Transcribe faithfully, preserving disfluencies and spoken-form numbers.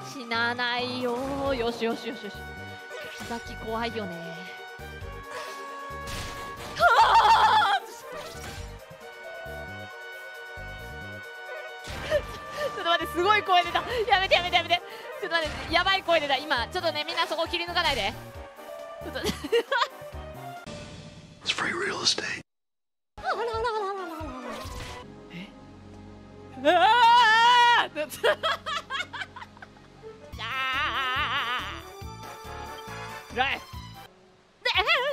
死なないよー。よしよしよしよし。木崎怖いよねー。はあちょっと待って、すごい声出た。やめてやめてやめて。ちょっと待って、やばい声出た今。ちょっとね、みんなそこ切り抜かないで。ちょっと It's free real estate. うわーちょっとあーライフ